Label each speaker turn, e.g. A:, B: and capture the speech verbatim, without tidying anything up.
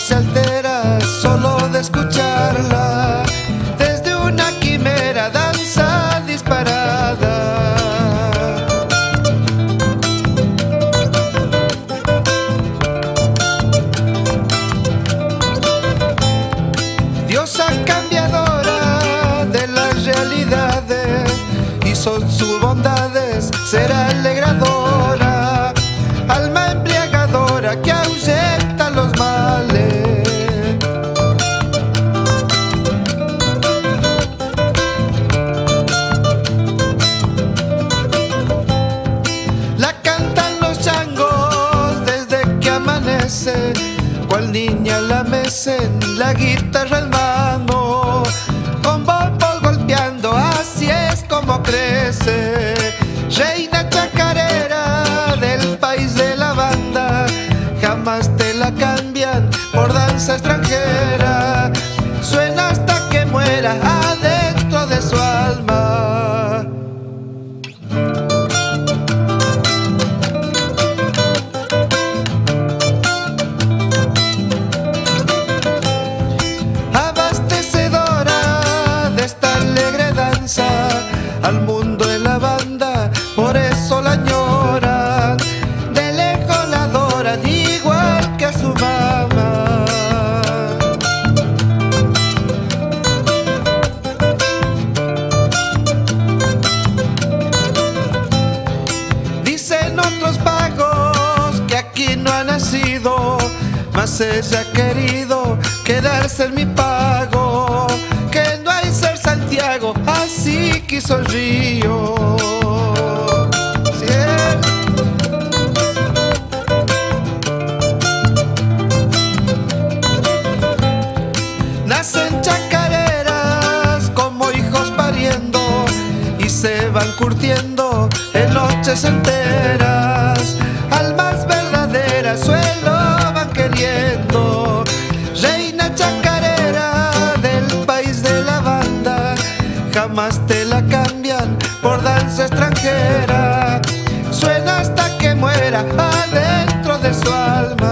A: se altera solo de escucharla, desde una quimera danza disparada. Diosa cambiadora de las realidades, y son sus bondades será alegradora, alma embriagadora que ahuyenta los males. La cantan los changos desde que amanece, cual niña la mecen, la guitarra en mano, con bombos golpeando, así es como crece. Reina chacarera del país de la banda, jamás te la cambian por danza extranjera. Suena hasta que muera adentro de su alma. Abastecedora de esta alegre danza, al mundo en la banda, por eso la añoran, de lejos la adoran, igual que a su mamá. Dicen otros pagos que aquí no ha nacido, mas ella ha querido quedarse en mi pago, que no hay ser Santiago, así quiso el río. Sí. Nacen chacareras como hijos pariendo, y se van curtiendo en noches enteras, almas verdaderas suelo van queriendo. Reina chacarera del país de la banda, jamás te la cambian por danza extranjera. Suena hasta que muera adentro de su alma.